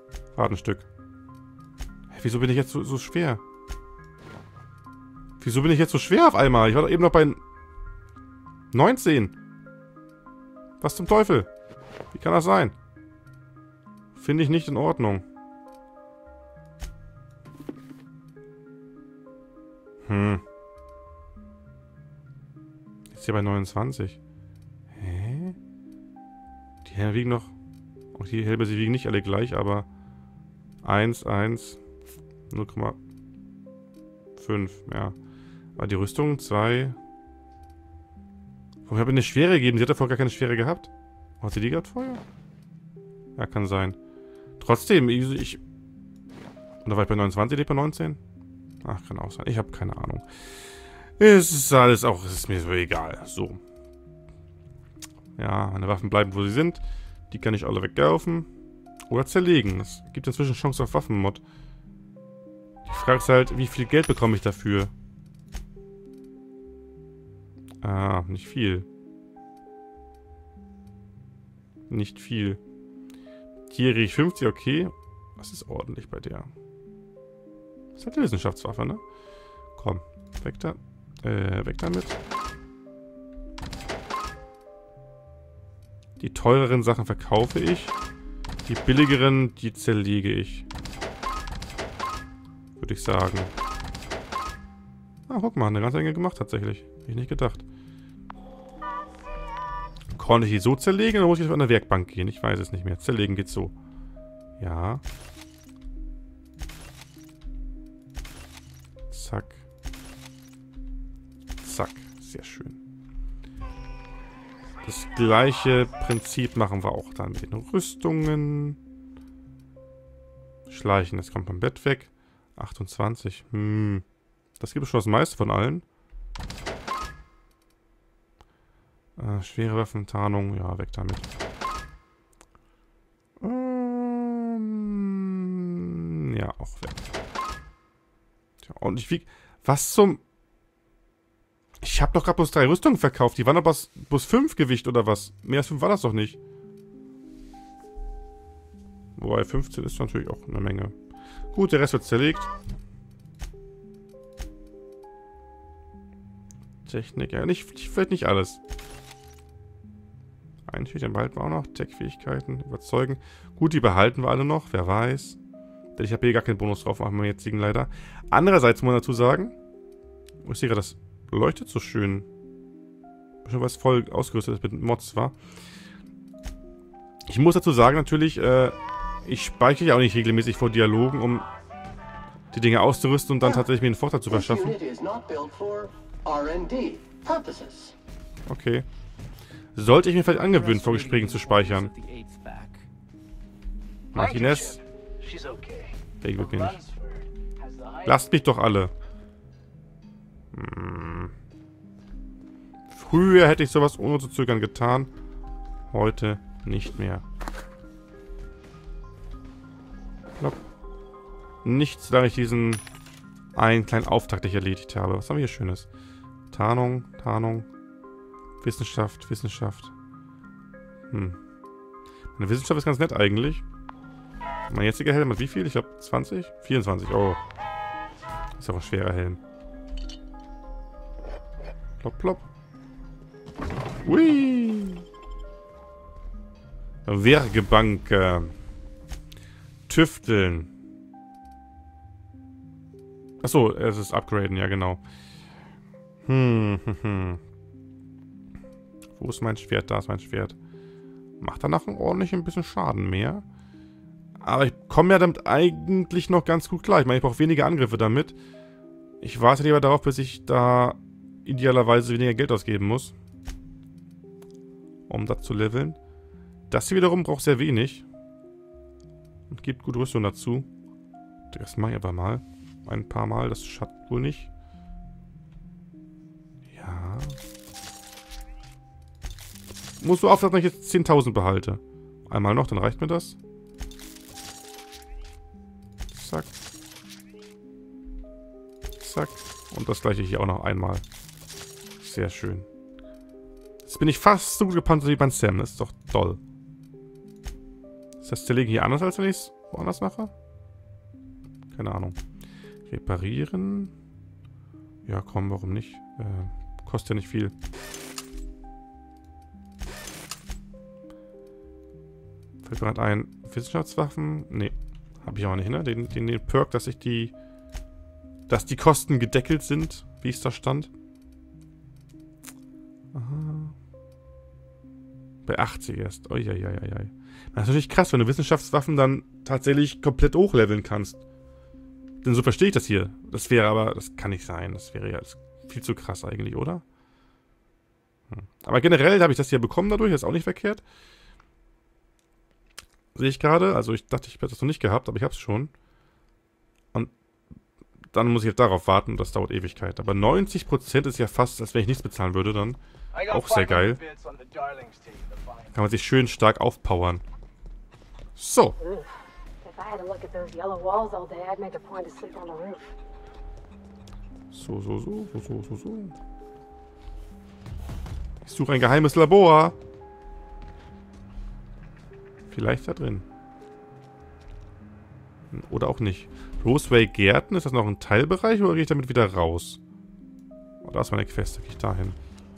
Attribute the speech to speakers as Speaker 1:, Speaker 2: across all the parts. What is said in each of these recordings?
Speaker 1: Warte ein Stück. Hä, wieso bin ich jetzt so schwer? Wieso bin ich jetzt so schwer auf einmal? Ich war doch eben noch bei 19. Was zum Teufel? Wie kann das sein? Finde ich nicht in Ordnung. Jetzt hier bei 29. Hä? Die Helme wiegen noch... Auch die Helme, sie wiegen nicht alle gleich, aber... 1, 1... 0,5, ja. Aber die Rüstung 2... Warum habe ich eine Schwere gegeben? Sie hat davor gar keine Schwere gehabt. Hat sie die gehabt vorher? Ja, kann sein. Trotzdem, ich... Oder war ich bei 29, nicht bei 19? Ach, kann auch sein. Ich habe keine Ahnung. Es ist alles auch... Es ist mir so egal. So. Ja, meine Waffen bleiben, wo sie sind. Die kann ich alle wegkaufen. Oder zerlegen. Es gibt inzwischen Chance auf Waffenmod. Die Frage ist halt, wie viel Geld bekomme ich dafür? Ah, nicht viel. Nicht viel. Hier kriege ich 50, okay. Das ist ordentlich bei der. Das ist halt eine Wissenschaftswaffe, ne? Komm, weg da. Weg damit. Die teureren Sachen verkaufe ich. Die billigeren, die zerlege ich. Würde ich sagen. Ah, guck mal, eine ganze Menge gemacht tatsächlich. Hätte ich nicht gedacht. Konnte ich die so zerlegen oder muss ich jetzt an der Werkbank gehen? Ich weiß es nicht mehr. Zerlegen geht so. Ja. Zack. Zack. Sehr schön. Das gleiche Prinzip machen wir auch dann mit den Rüstungen. Schleichen, das kommt beim Bett weg. 28. Das gibt schon das meiste von allen. Schwere Waffen, Tarnung, ja, weg damit. Ja, auch weg. Tja, und ich wiege... Was zum... Ich habe doch gerade bloß 3 Rüstungen verkauft. Die waren doch bloß 5 Gewicht oder was? Mehr als 5 war das doch nicht. Wobei 15 ist natürlich auch eine Menge. Gut, der Rest wird zerlegt. Technik, ja, vielleicht nicht alles. Einschüchtern behalten wir auch noch. Tech-Fähigkeiten, überzeugen. Gut, die behalten wir alle noch, wer weiß. Denn ich habe hier gar keinen Bonus drauf, machen wir jetzigen leider. Andererseits muss man dazu sagen, ich sehe gerade, das leuchtet so schön. Schon was voll ausgerüstet ist mit Mods, war. Ich muss dazu sagen, natürlich, ich speichere ja auch nicht regelmäßig vor Dialogen, um die Dinge auszurüsten und dann tatsächlich mir einen Vorteil zu verschaffen. Okay. Sollte ich mir vielleicht angewöhnen, vor Gesprächen zu speichern. Martinez. Der gibt mir nicht. Lasst mich doch alle. Früher hätte ich sowas ohne zu zögern getan. Heute nicht mehr. Plopp. Nichts, da ich diesen einen kleinen Auftakt nicht erledigt habe. Was haben wir hier Schönes? Tarnung, Tarnung. Wissenschaft, Wissenschaft. Meine Wissenschaft ist ganz nett eigentlich. Mein jetziger Helm hat wie viel? Ich glaube 20? 24, oh. Ist auch ein schwerer Helm. Plopp, plopp. Hui! Werkbank. Tüfteln. Achso, es ist upgraden, ja genau. Wo ist mein Schwert? Da ist mein Schwert. Macht danach ordentlich ein bisschen Schaden mehr. Aber ich komme ja damit eigentlich noch ganz gut klar. Ich meine, ich brauche weniger Angriffe damit. Ich warte lieber darauf, bis ich da idealerweise weniger Geld ausgeben muss. Um das zu leveln. Das hier wiederum braucht sehr wenig. Und gibt gut Rüstung dazu. Das mache ich aber mal. Ein paar Mal. Das schadet wohl nicht. Ja. Musst du aufpassen, dass ich jetzt 10.000 behalte. Einmal noch, dann reicht mir das. Zack. Zack. Und das gleiche hier auch noch einmal. Sehr schön. Jetzt bin ich fast so gut gepanzert wie beim Sam. Das ist doch toll. Ist das Zerlegen hier anders, als wenn ich es woanders mache? Keine Ahnung. Reparieren. Ja, komm, warum nicht? Kostet ja nicht viel. Fällt gerade ein. Wissenschaftswaffen? Nee. Habe ich auch nicht, ne? Den Perk, dass die Kosten gedeckelt sind, wie es da stand. Aha. Bei 80 erst. Uiuiuiui. Das ist natürlich krass, wenn du Wissenschaftswaffen dann tatsächlich komplett hochleveln kannst. Denn so verstehe ich das hier. Das wäre aber, das kann nicht sein. Das wäre ja viel zu krass eigentlich, oder? Aber generell habe ich das hier bekommen dadurch, das ist auch nicht verkehrt. Sehe ich gerade. Also ich dachte, ich hätte das noch nicht gehabt, aber ich habe es schon. Und dann muss ich halt darauf warten, das dauert Ewigkeit. Aber 90% ist ja fast, als wenn ich nichts bezahlen würde dann. Auch sehr geil. Kann man sich schön stark aufpowern. So. So. Ich suche ein geheimes Labor. Vielleicht da drin. Oder auch nicht. Roseway Gärten, ist das noch ein Teilbereich oder gehe ich damit wieder raus? Oh, da ist meine Quest, da gehe ich dahin.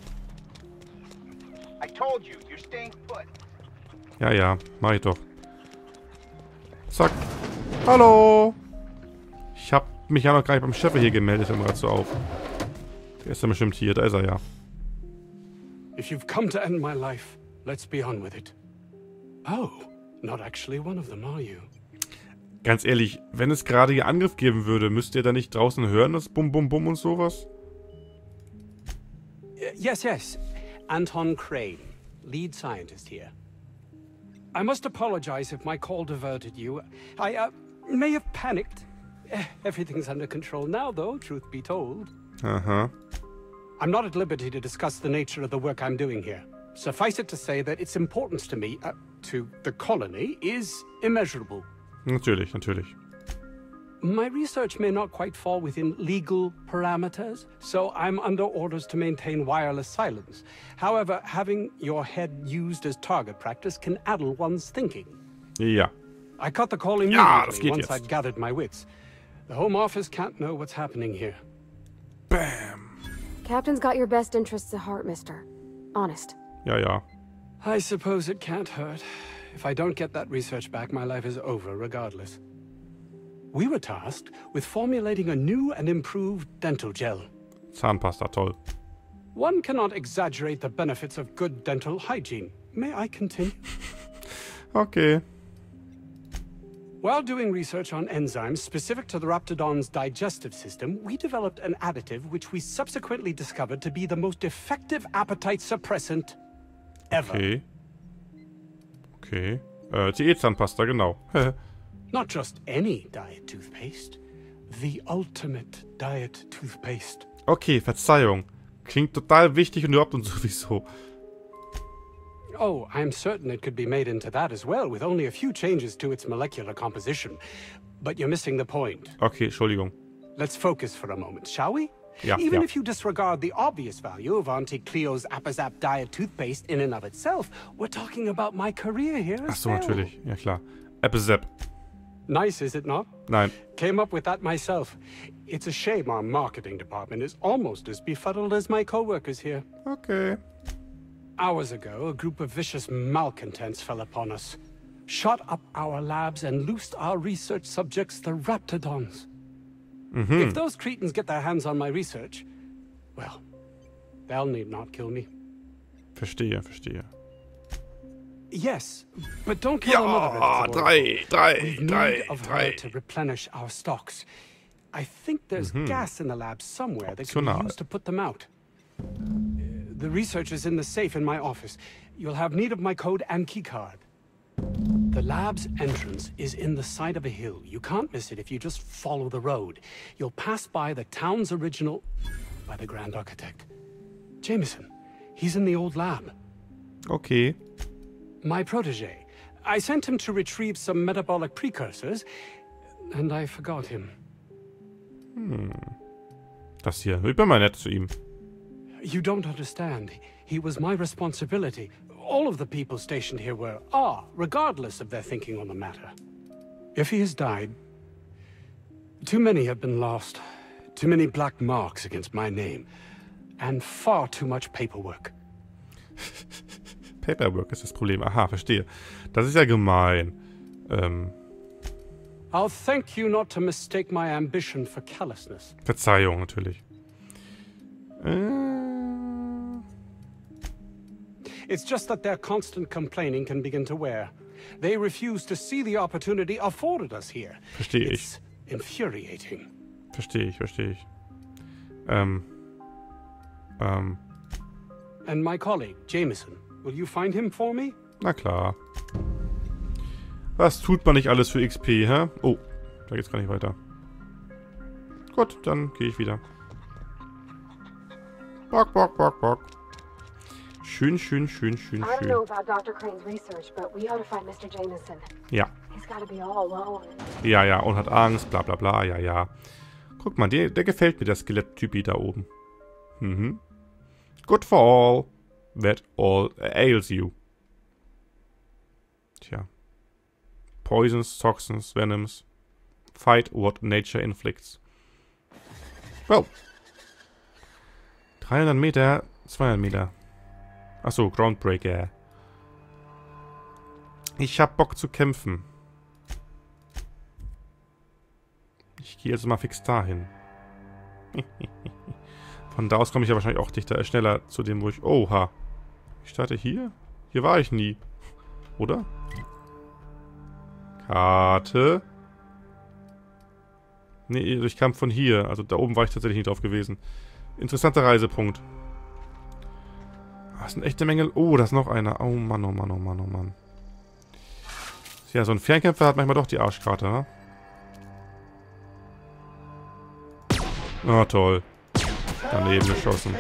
Speaker 1: Ja, mach ich doch. Zack. Hallo! Ich hab mich ja noch gar nicht beim Chef hier gemeldet, fällt mir gerade so auf. Der ist ja bestimmt hier, da ist er ja.
Speaker 2: If you've come to end my life, let's be on with it. Oh, not actually one of them, are you?
Speaker 1: Ganz ehrlich, wenn es gerade hier Angriff geben würde, müsst ihr da nicht draußen hören, das Bum Bum Bum und sowas?
Speaker 2: Yes. Anton Crane, lead scientist here. I must apologize if my call diverted you. I may have panicked. Everything's under control now, though, truth be told.
Speaker 1: Aha.
Speaker 2: I'm not at liberty to discuss the nature of the work I'm doing here. Suffice it to say that its importance to me, to the colony, is immeasurable.
Speaker 1: Natürlich.
Speaker 2: My research may not quite fall within legal parameters, so I'm under orders to maintain wireless silence. However, having your head used as target practice can addle one's thinking.
Speaker 1: Ja.
Speaker 2: I cut the call immediately once I'd gathered my wits. The Home Office can't know what's happening here.
Speaker 1: Bam.
Speaker 3: Captain's got your best interests at heart, mister. Honest.
Speaker 1: Ja.
Speaker 2: I suppose it can't hurt. If I don't get that research back, my life is over regardless. We were tasked with formulating a new and improved dental gel.
Speaker 1: Zahnpasta, toll.
Speaker 2: One cannot exaggerate the benefits of good dental hygiene. May I continue?
Speaker 1: Okay.
Speaker 2: While doing research on enzymes specific to the Raptidon's digestive system, we developed an additive which we subsequently discovered to be the most effective appetite suppressant ever.
Speaker 1: Okay. Diätzahnpasta, genau.
Speaker 2: Not just any diet toothpaste. The ultimate diet toothpaste.
Speaker 1: Okay, Verzeihung. Klingt total wichtig und überhaupt und sowieso.
Speaker 2: Oh, I'm certain it could be made into that as well, with only a few changes to its molecular composition. But you're missing the point.
Speaker 1: Okay, Entschuldigung.
Speaker 2: Let's focus for a moment, shall we?
Speaker 1: Ja,
Speaker 2: Even
Speaker 1: ja.
Speaker 2: if you disregard the obvious value of Auntie Cleo's Appazap diet toothpaste in and of itself, we're talking about my career here as
Speaker 1: Ach so,
Speaker 2: well.
Speaker 1: natürlich. Ja, klar. Appazap.
Speaker 2: Nice, is it not?
Speaker 1: Nein.
Speaker 2: Came up with that myself. It's a shame our marketing department is almost as befuddled as my co-workers here.
Speaker 1: Okay.
Speaker 2: Hours ago, a group of vicious malcontents fell upon us, shot up our labs and loosed our research subjects, the Raptidons. If those cretins get their hands on my research, well, they'll need not kill me.
Speaker 1: Verstehe.
Speaker 2: Yes, but don't kill another
Speaker 1: Ja,
Speaker 2: We've need of her to replenish our stocks. I think there's gas in the lab somewhere that can be used to put them out. The research is in the safe in my office. You'll have need of my code and keycard. The lab's entrance is in the side of a hill. You can't miss it if you just follow the road. You'll pass by the town's original... by the Grand Architect. Jameson. He's in the old lab.
Speaker 1: Okay.
Speaker 2: My protege. I sent him to retrieve some metabolic precursors, and I forgot him.
Speaker 1: Das hier. Ich bin mal nett zu ihm.
Speaker 2: You don't understand. He was my responsibility. All of the people stationed here are, regardless of their thinking on the matter. If he has died, too many have been lost. Too many black marks against my name. And far too much paperwork.
Speaker 1: Paperwork ist das Problem. Aha, verstehe. Das ist ja gemein.
Speaker 2: I'll thank you not to mistake my ambition for callousness.
Speaker 1: Verzeihung, natürlich.
Speaker 2: It's just that their constant complaining can begin to wear. They refuse to see the opportunity afforded us here.
Speaker 1: Verstehe ich.
Speaker 2: It's infuriating.
Speaker 1: Verstehe ich.
Speaker 2: And my colleague, Jameson, will you find him for me?
Speaker 1: Na klar. Was tut man nicht alles für XP, hä? Oh, da geht's gar nicht weiter. Gut, dann gehe ich wieder. Bock. Schön.
Speaker 3: I don't know about Dr. Crane's research, but we ought to find Mr. Jameson.
Speaker 1: Ja.
Speaker 3: He's gotta be all alone.
Speaker 1: Ja, und hat Angst, bla bla bla, ja. Guck mal, der gefällt mir, der Skelett-Typi da oben. Good for all that all ails you. Tja. Poisons, Toxins, Venoms. Fight what nature inflicts. Well. 300 Meter, 200 Meter. Achso, Groundbreaker. Ich hab Bock zu kämpfen. Ich gehe also mal fix dahin. Von da aus komme ich ja wahrscheinlich auch schneller zu dem, wo ich... Oha. Ich starte hier? Hier war ich nie. Oder? Karte. Nee, ich kam von hier. Also da oben war ich tatsächlich nicht drauf gewesen. Interessanter Reisepunkt. Das ist eine echte Menge... Oh, da ist noch einer. Oh Mann. Ja, so ein Fernkämpfer hat manchmal doch die Arschkarte, ne? Oh, toll. Daneben geschossen.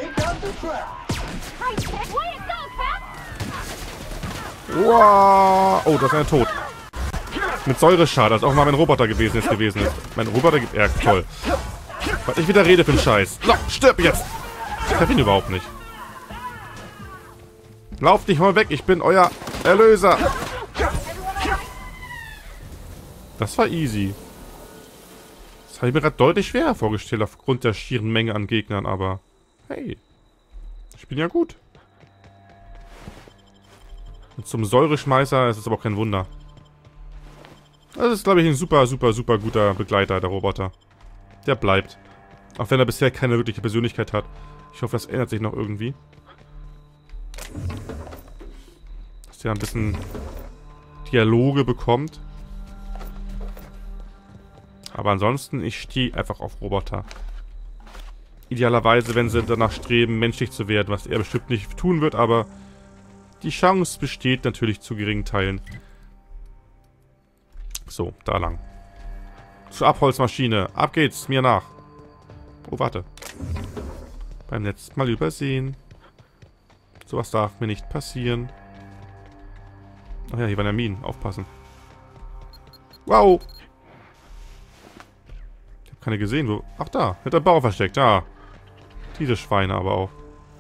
Speaker 1: Wow. Oh, das ist einer tot. Mit Säureschade, als auch mal mein Roboter gewesen ist. Mein Roboter gibt... Ja, toll. Was ich wieder rede für einen Scheiß. So, stirb jetzt! Ich treffe ihn überhaupt nicht. Lauft nicht mal weg, ich bin euer Erlöser. Das war easy. Das habe ich mir gerade deutlich schwerer vorgestellt, aufgrund der schieren Menge an Gegnern, aber... Hey. Ich bin ja gut. Und zum Säureschmeißer ist es aber auch kein Wunder. Das ist, glaube ich, ein super guter Begleiter, der Roboter. Der bleibt. Auch wenn er bisher keine wirkliche Persönlichkeit hat. Ich hoffe, das ändert sich noch irgendwie. Dass der ein bisschen Dialoge bekommt. Aber ansonsten, ich stehe einfach auf Roboter. Idealerweise, wenn sie danach streben, menschlich zu werden, was er bestimmt nicht tun wird, aber die Chance besteht natürlich zu geringen Teilen. So, da lang. Zur Abholzmaschine. Ab geht's, mir nach. Oh, warte. Beim letzten Mal übersehen. Sowas darf mir nicht passieren. Ach ja, hier waren ja Minen. Aufpassen. Wow! Ich habe keine gesehen. Wo? Ach da, hinter dem Bauer versteckt. Da. Diese Schweine aber auch.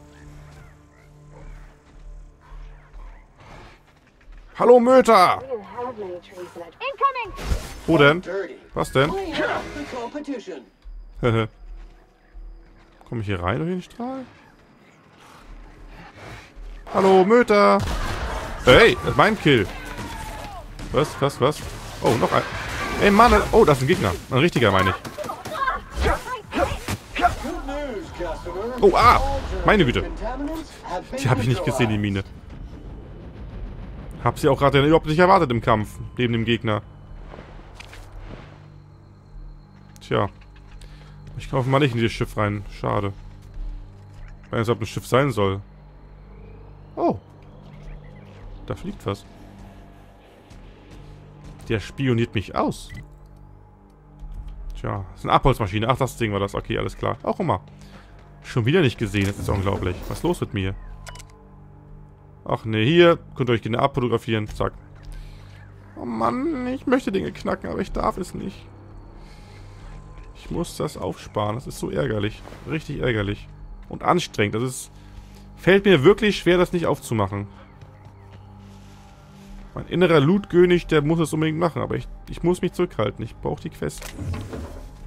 Speaker 1: Hallo Möter! Wo denn? Was denn? Komme ich hier rein durch den Strahl? Hallo Möter! Hey, das ist mein Kill. Was? Oh, noch ein. Ey Mann, oh, das ist ein Gegner. Ein richtiger, meine ich. Oh, meine Güte. Die habe ich nicht gesehen, die Mine. Hab sie auch gerade überhaupt nicht erwartet im Kampf. Neben dem Gegner. Tja. Ich kaufe mal nicht in dieses Schiff rein. Schade. Wenn es überhaupt ein Schiff sein soll. Oh. Da fliegt was. Der spioniert mich aus. Tja, das ist eine Abholzmaschine. Ach, das Ding war das. Okay, alles klar. Auch immer. Schon wieder nicht gesehen. Das ist unglaublich. Was ist los mit mir? Ach ne, hier. Könnt ihr euch genau abfotografieren. Zack. Oh Mann, ich möchte Dinge knacken, aber ich darf es nicht. Ich muss das aufsparen. Das ist so ärgerlich. Richtig ärgerlich. Und anstrengend. Das ist... Fällt mir wirklich schwer, das nicht aufzumachen. Mein innerer Loot-König, der muss es unbedingt machen, aber ich muss mich zurückhalten. Ich brauche die Quest.